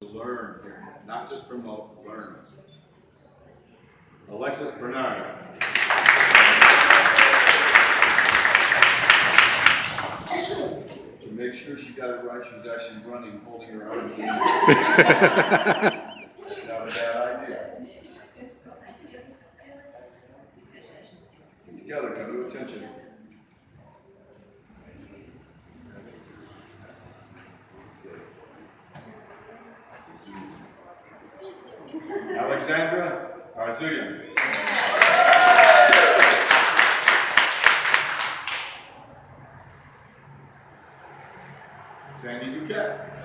Learn here, not just promote, learn. Alexis Bernard. To make sure she got it right, she was actually running, holding her arms in. That's not a bad idea. Get together, come to attention. Alexandra Arzuyan. Sandy Duquette.